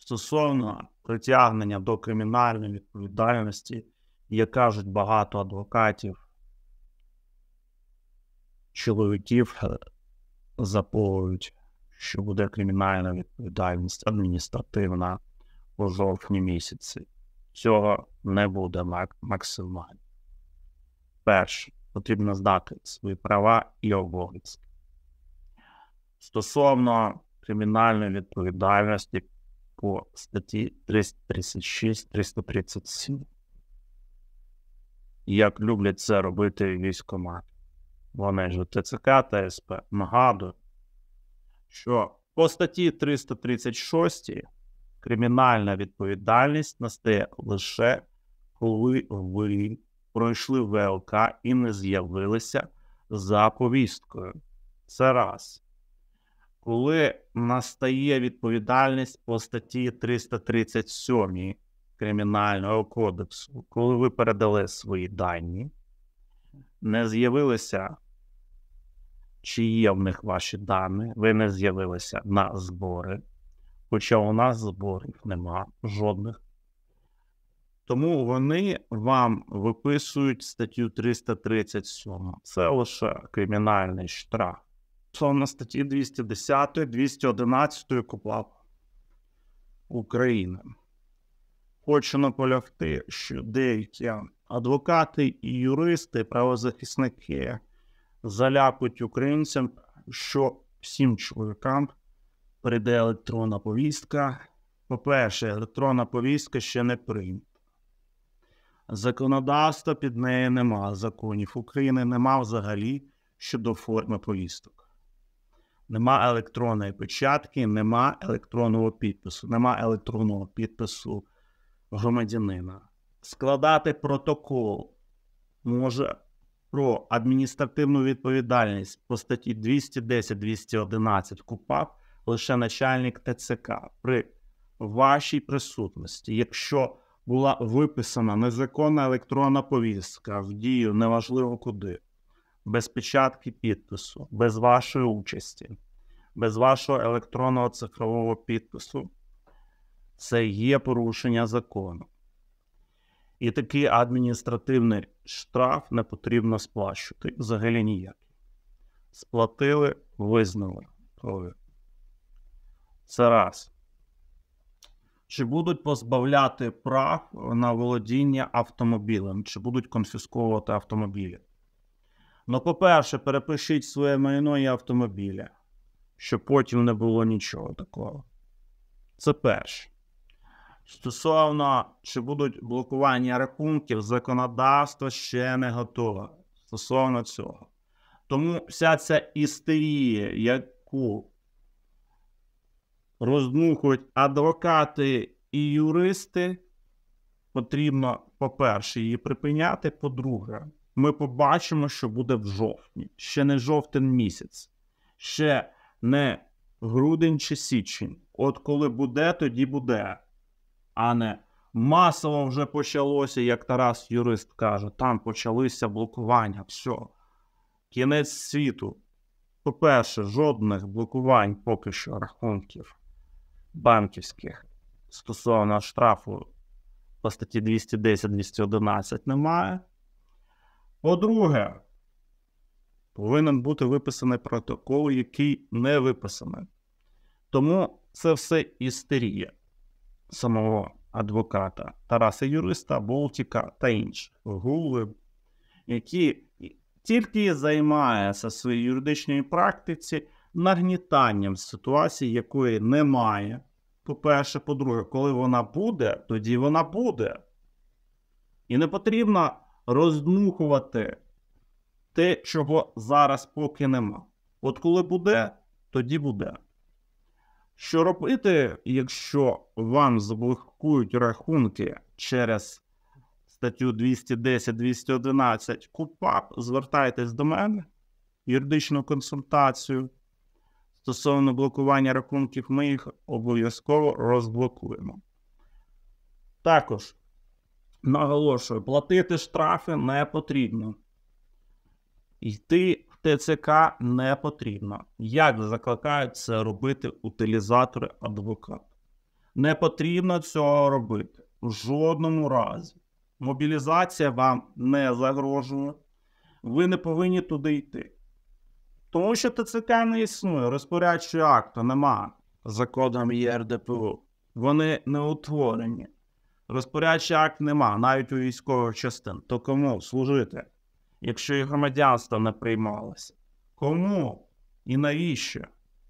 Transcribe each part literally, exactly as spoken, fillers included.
Стосовно притягнення до кримінальної відповідальності, як кажуть багато адвокатів, чоловіків запевняють, що буде кримінальна відповідальність адміністративна у жовтні місяці. Цього не буде максимально. Перше, потрібно знати свої права і обов'язки. Стосовно кримінальної відповідальності по статті триста тридцять шість триста тридцять сім, як люблять це робити військкомати. Вони ж ТЦК та СП. Нагадую, що по статті триста тридцять шість кримінальна відповідальність настає лише коли ви пройшли ВЛК і не з'явилися за повісткою. Це раз. Коли настає відповідальність по статті триста тридцять сім Кримінального кодексу, коли ви передали свої дані, не з'явилися, чи є в них ваші дані, ви не з'явилися на збори, хоча у нас зборів нема жодних. Тому вони вам виписують статтю триста тридцять сім. Це лише кримінальний штраф. Стосовно статті двісті десять двісті одинадцять КУпАП України. Хочу наполягти, що деякі адвокати і юристи, правозахисники залякують українцям, що всім чоловікам прийде електронна повістка. По-перше, електронна повістка ще не прийнята. Законодавства під нею нема, законів України нема взагалі щодо форми повісток. Нема електронної печатки, нема електронного підпису, нема електронного підпису громадянина. Складати протокол може про адміністративну відповідальність по статті двісті десять двісті одинадцять КУпАП лише начальник ТЦК при вашій присутності. Якщо була виписана незаконна електронна повістка в дію неважливо куди, без печатки підпису, без вашої участі, без вашого електронного цифрового підпису, це є порушення закону. І такий адміністративний штраф не потрібно сплачувати. Взагалі ніякий. Сплатили, визнали. Це раз. Чи будуть позбавляти прав на володіння автомобілем? Чи будуть конфісковувати автомобілі? Ну, по-перше, перепишіть своє майно і автомобіля, щоб потім не було нічого такого. Це перше. Стосовно, чи будуть блокування рахунків, законодавство ще не готове стосовно цього. Тому вся ця істерія, яку роздмухують адвокати і юристи, потрібно, по-перше, її припиняти, по-друге, ми побачимо, що буде в жовтні. Ще не жовтень місяць, ще не грудень чи січень. От коли буде, тоді буде. А не масово вже почалося, як Тарас юрист каже, там почалися блокування, все, кінець світу. По-перше, жодних блокувань поки що рахунків банківських стосовно штрафу по статті двісті десять двісті одинадцять немає. По-друге, повинен бути виписаний протокол, який не виписаний. Тому це все істерія самого адвоката Тараса юриста, Болтіка та інших гуглів, які тільки займаються в своїй юридичній практиці нагнітанням ситуації, якої немає. По-перше, по-друге, коли вона буде, тоді вона буде. І не потрібно роздмухувати те, чого зараз поки нема. От коли буде, тоді буде. Що робити, якщо вам заблокують рахунки через статтю двісті десять двісті одинадцять КУпАП? Звертайтесь до мене, юридичну консультацію. Стосовно блокування рахунків, ми їх обов'язково розблокуємо. Також, наголошую, платити штрафи не потрібно. Йти в ТЦК не потрібно. Як закликають це робити утилізатори адвокатів? Не потрібно цього робити. В жодному разі. Мобілізація вам не загрожує. Ви не повинні туди йти. Тому що ТЦК не існує, розпорядчого акту нема за кодом ЄРДПУ. Вони не утворені. Розпорядчий акт нема, навіть у військових частин. То кому служити, якщо і громадянство не приймалося? Кому і навіщо?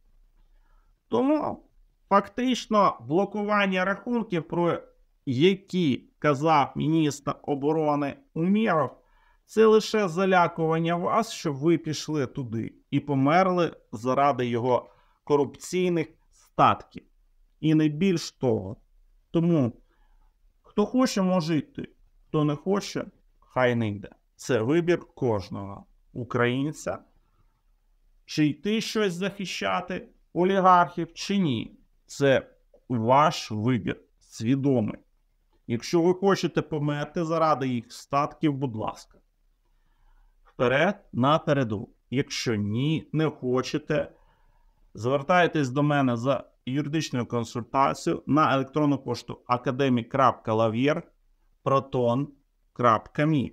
Тому фактично блокування рахунків, про які казав міністр оборони Умєров, це лише залякування вас, щоб ви пішли туди і померли заради його корупційних статків. І не більш того. Тому, хто хоче, може йти. Хто не хоче, хай не йде. Це вибір кожного українця. Чи йти щось захищати олігархів, чи ні. Це ваш вибір, свідомий. Якщо ви хочете померти заради їх статків, будь ласка. Вперед, напереду. Якщо ні, не хочете, звертайтесь до мене за юридичною консультацією на електронну пошту академік крапка лав'єр протон крапка мі.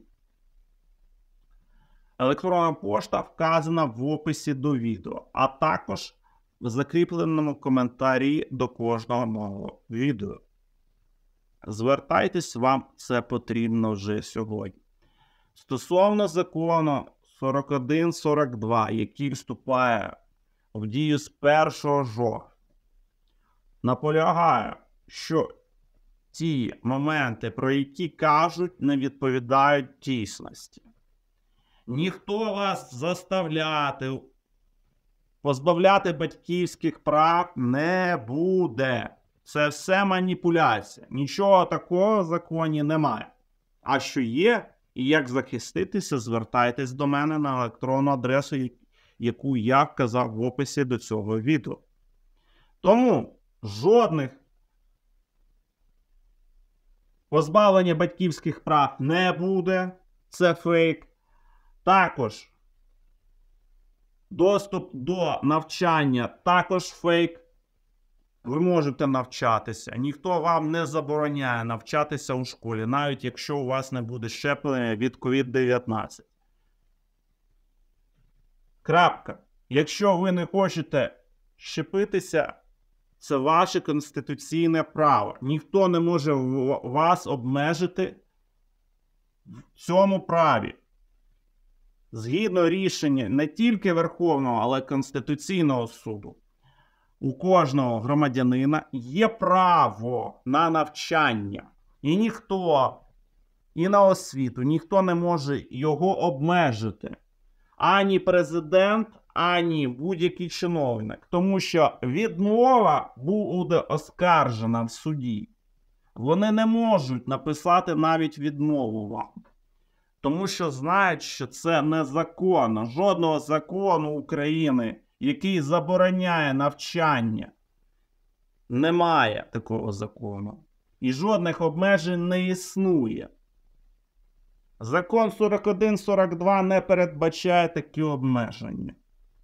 Електронна пошта вказана в описі до відео, а також в закріпленому коментарі до кожного мого відео. Звертайтесь, вам це потрібно вже сьогодні. Стосовно закону сорок один сорок два, який вступає в дію з першого жовтня, наполягаю, що ті моменти, про які кажуть, не відповідають дійсності. Ніхто вас заставляти, позбавляти батьківських прав не буде. Це все маніпуляція. Нічого такого в законі немає. А що є, і як захиститися, звертайтесь до мене на електронну адресу, яку я вказав в описі до цього відео. Тому жодних позбавлення батьківських прав не буде. Це фейк. Також доступ до навчання також фейк. Ви можете навчатися. Ніхто вам не забороняє навчатися у школі, навіть якщо у вас не буде щеплення від ковід дев'ятнадцять. Крапка. Якщо ви не хочете щепитися, це ваше конституційне право. Ніхто не може вас обмежити в цьому праві. Згідно рішення не тільки Верховного, але й Конституційного суду, у кожного громадянина є право на навчання. І ніхто, і на освіту, ніхто не може його обмежити. Ані президент, ані будь-який чиновник. Тому що відмова буде оскаржена в суді. Вони не можуть написати навіть відмову вам. Тому що знають, що це незаконно. Жодного закону України, який забороняє навчання, немає такого закону. І жодних обмежень не існує. Закон сорок один сорок два не передбачає такі обмеження.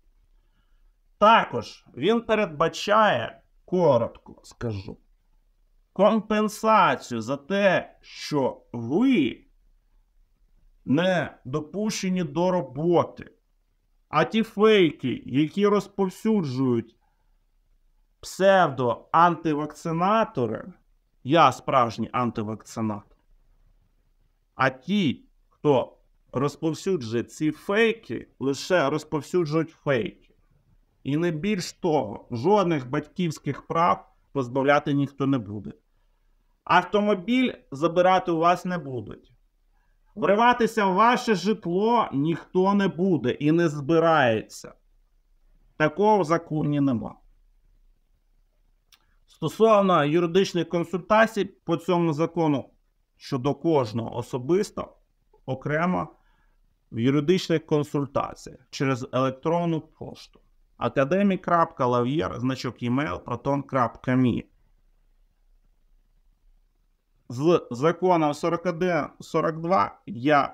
Також він передбачає, коротко скажу, компенсацію за те, що ви не допущені до роботи. А ті фейки, які розповсюджують псевдо-антивакцинатори, я справжній антивакцинатор, а ті, хто розповсюджує ці фейки, лише розповсюджують фейки. І не більш того, жодних батьківських прав позбавляти ніхто не буде. Автомобіль забирати у вас не будуть. Вриватися в ваше житло ніхто не буде і не збирається. Такого в законі нема. Стосовно юридичних консультацій по цьому закону, щодо кожного особисто, окремо, в юридичних консультаціях через електронну пошту академік крапка лав'єр, значок e-mail, протон крапка мі. З законом сорок один сорок два я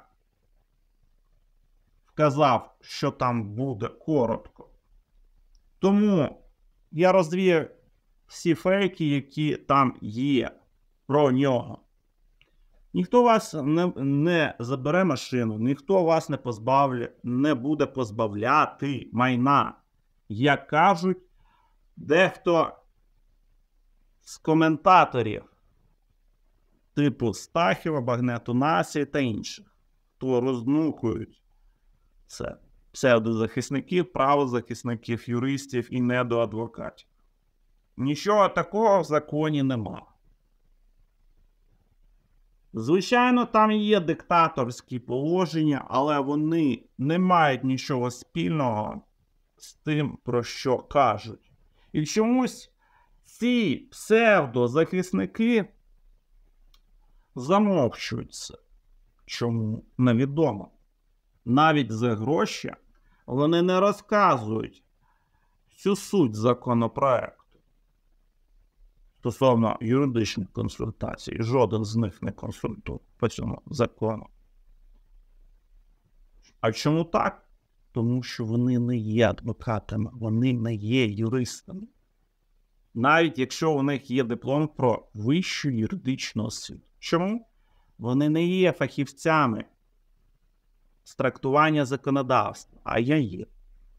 вказав, що там буде коротко. Тому я розвію всі фейки, які там є про нього. Ніхто вас не, не забере машину, ніхто вас не позбавля, не буде позбавляти майна. Як кажуть, дехто з коментаторів, типу Стахіва, Багнету Насі та інших, хто роздмухують це псевдозахисників, правозахисників, юристів і недоадвокатів. Нічого такого в законі нема. Звичайно, там є диктаторські положення, але вони не мають нічого спільного з тим, про що кажуть. І чомусь ці псевдозахисники замовчують це. Чому? Невідомо. Навіть за гроші вони не розказують всю суть законопроекту. Стосовно юридичних консультацій, жоден з них не консультує по цьому закону. А чому так? Тому що вони не є адвокатами, вони не є юристами. Навіть якщо у них є диплом про вищу юридичну освіту. Чому? Вони не є фахівцями з трактування законодавства, а я є.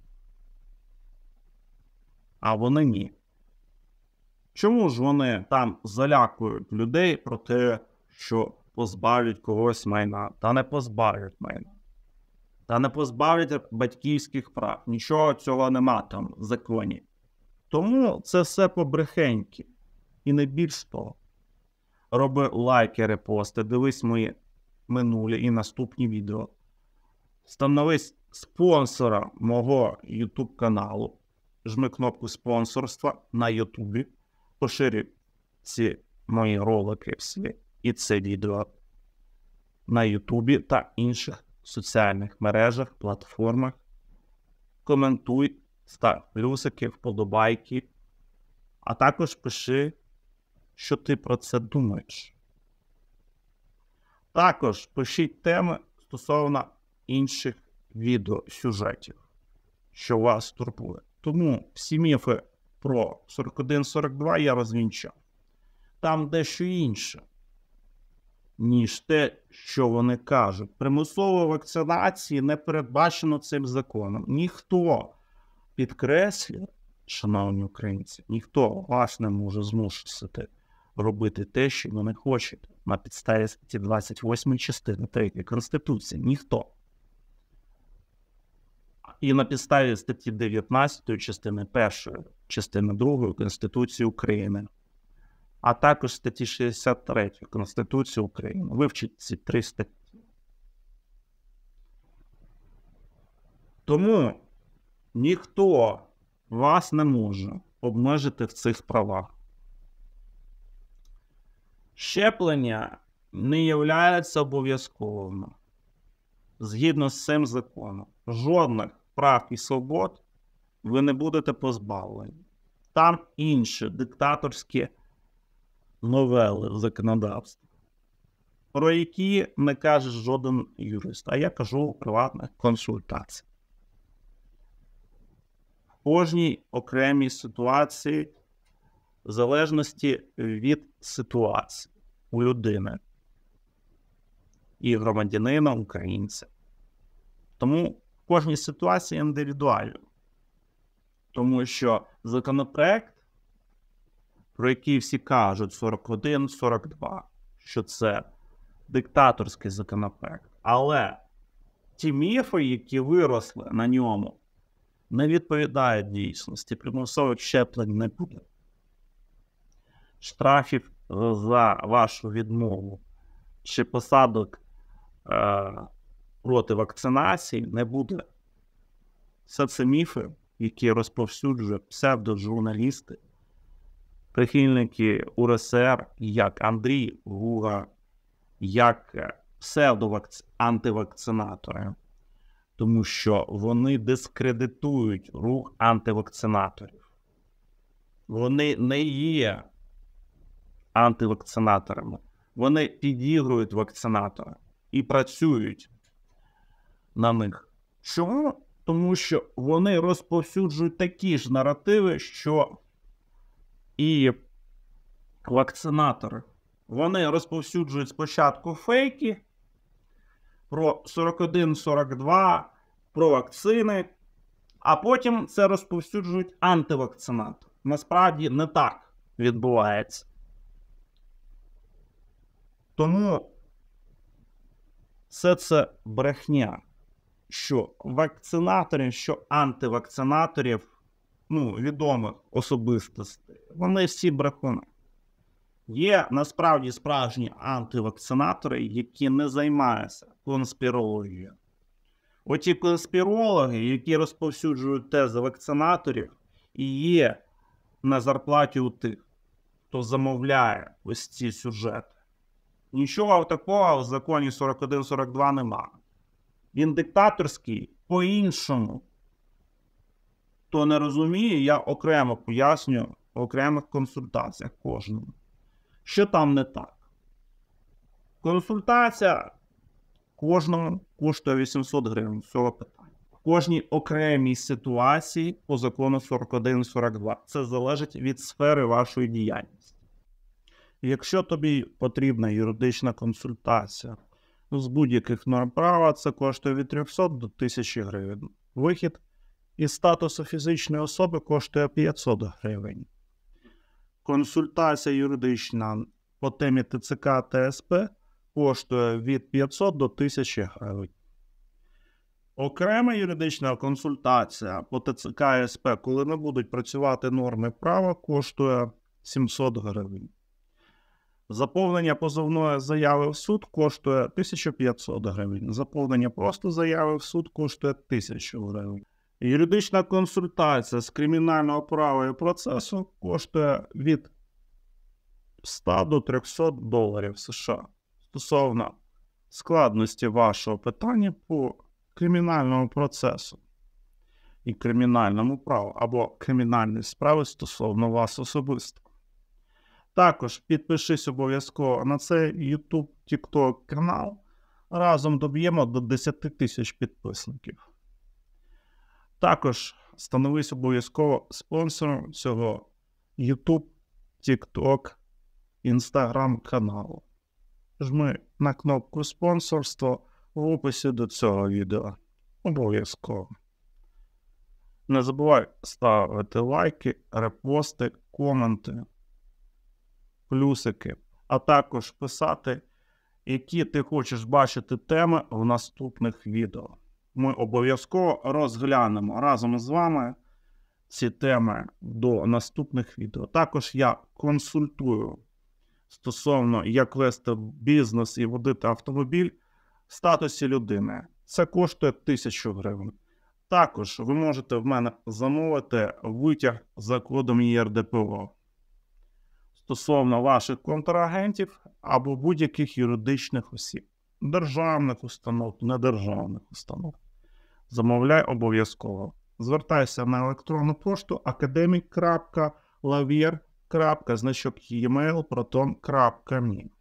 А вони ні. Чому ж вони там залякують людей про те, що позбавлять когось майна? Та не позбавлять майна. Та не позбавлять батьківських прав. Нічого цього нема там в законі. Тому це все побрехеньки. І не більш того. Роби лайки, репости, дивись мої минулі і наступні відео. Становись спонсором мого YouTube каналу. Жми кнопку спонсорства на YouTube. Поширюй ці мої ролики всі і це відео на YouTube та інших соціальних мережах, платформах. Коментуй, став плюсики, вподобайки, а також пиши, що ти про це думаєш. Також пишіть теми стосовно інших відеосюжетів, що вас турбує. Тому всі міфи про сорок один сорок два я розвінчав. Там дещо інше, ніж те, що вони кажуть. Примусової вакцинації не передбачено цим законом. Ніхто, підкреслює, шановні українці, ніхто вас не може змусити робити те, що ви не хочете. На підставі статті двадцять восьмої частини третьої Конституції. Ніхто. І на підставі статті дев'ятнадцятої частини першої, частини другої Конституції України, а також статті шістдесят третьої Конституції України. Вивчіть ці три статті. Тому ніхто вас не може обмежити в цих правах. Щеплення не являється обов'язковим. Згідно з цим законом, жодних прав і свобод ви не будете позбавлені. Там інші диктаторські новели в законодавстві, про які не каже жоден юрист, а я кажу у приватних консультаціях. В кожній окремій ситуації, в залежності від ситуації у людини і громадянина українця. Тому в кожній ситуації індивідуально. Тому що законопроект, про який всі кажуть сорок один сорок два, що це диктаторський законопроект. Але ті міфи, які виросли на ньому, не відповідають дійсності. Примусових щеплень не буде. Штрафів за вашу відмову чи посадок е, проти вакцинації не буде. Все це міфи, які розповсюджують псевдожурналісти, прихильники У Ер Ес Ер, як Андрій Гуга, як псевдоантивакцинатори, тому що вони дискредитують рух антивакцинаторів. Вони не є антивакцинаторами. Вони підігрують вакцинатора і працюють на них. Чому? Тому що вони розповсюджують такі ж наративи, що і вакцинатори. Вони розповсюджують спочатку фейки про сорок один сорок два, про вакцини, а потім це розповсюджують антивакцинатори. Насправді не так відбувається. Тому все це брехня, що вакцинаторів, що антивакцинаторів, ну, відомих особистостей, вони всі брехуни. Є насправді справжні антивакцинатори, які не займаються конспірологією. Оті конспірологи, які розповсюджують тези вакцинаторів, і є на зарплаті у тих, хто замовляє ось ці сюжети. Нічого такого в законі сорок один сорок два немає. Він диктаторський по-іншому. Хто не розуміє, я окремо поясню в окремих консультаціях кожному. Що там не так? Консультація кожному коштує вісімсот гривень з цього питання. В кожній окремій ситуації по закону сорок один сорок два. Це залежить від сфери вашої діяльності. Якщо тобі потрібна юридична консультація з будь-яких норм права, це коштує від трьохсот до тисячі гривень. Вихід із статусу фізичної особи коштує п'ятсот гривень. Консультація юридична по темі Т Ц К Та С П коштує від п'ятсот до тисячі гривень. Окрема юридична консультація по Т Ц К і С П, коли не будуть працювати норми права, коштує сімсот гривень. Заповнення позовної заяви в суд коштує тисячу п'ятсот гривень. Заповнення просто заяви в суд коштує тисячу гривень. Юридична консультація з кримінального права і процесу коштує від ста до трьохсот доларів США. Стосовно складності вашого питання по кримінальному процесу і кримінальному праву або кримінальної справи стосовно вас особисто. Також підпишись обов'язково на цей YouTube, TikTok канал. Разом доб'ємо до десяти тисяч підписників. Також становись обов'язково спонсором цього YouTube, TikTok, Instagram каналу. Жми на кнопку спонсорство в описі до цього відео. Обов'язково. Не забувай ставити лайки, репости, коменти, плюсики, а також писати, які ти хочеш бачити теми в наступних відео. Ми обов'язково розглянемо разом з вами ці теми до наступних відео. Також я консультую стосовно, як вести бізнес і водити автомобіль в статусі людини. Це коштує тисячу гривень. Також ви можете в мене замовити витяг за кодом Є Р Д П О стосовно ваших контрагентів або будь-яких юридичних осіб, державних установ, недержавних установ. Замовляй обов'язково. Звертайся на електронну пошту академік крапка лавєр крапка значок e mail proton крапка мі.